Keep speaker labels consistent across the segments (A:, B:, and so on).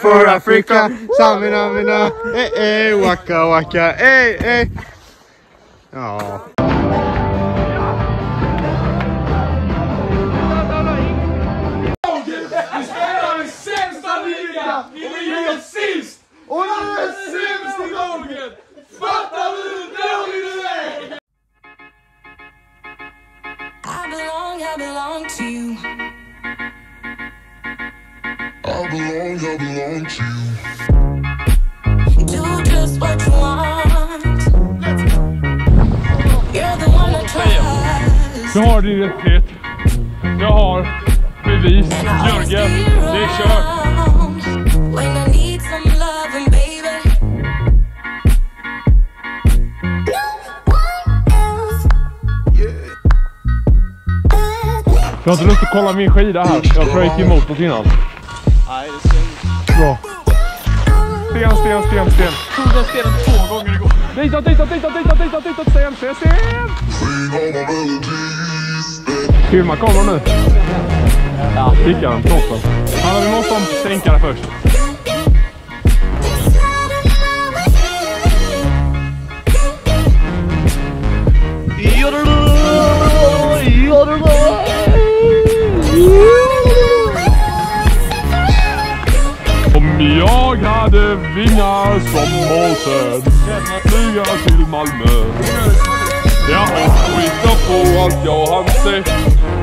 A: for Africa. Samina, mina, waka, waka, Ja.
B: Vi spelar den sämsta ligan och vi gör sist! Och det är sämst i laget! Fattar du hur dålig du är?
C: I belong to you.
D: I belong to you.
C: Do just what you want. You're the one I trust.
B: Jag har din rättighet. Jag har bevis. Jörgen, det är kört.
C: When I need some loving, baby.
B: Jag har inte lust att kolla min skida här. Jag tror jag gick emot något innan.
A: Nej, det ser
B: bra. Sten.
A: Tog den stenen 2 gånger igår.
B: Ditåt, sten. Filma kameran nu.
A: Ja.
B: Kickan, toppen. Hanna, vi måste ha en stänkare först. Om jag hade vingar som måsen, flyga till Malmö. Jag skiter på allt jag har sett.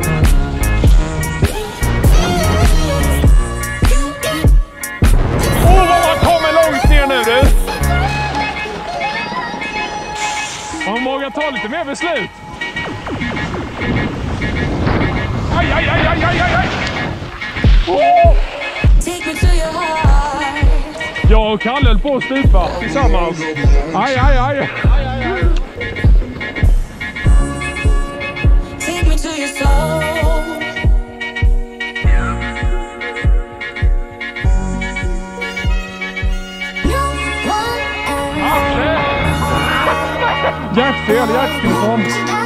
B: Vad man kommer långt ner nu, du! Man vågar ta lite mer beslut. Aj! Oh! Jag och Kalle höll på att stupa tillsammans. Aj.
C: Take me to your soul.
B: Hjärtfel, hjärtstillstånd.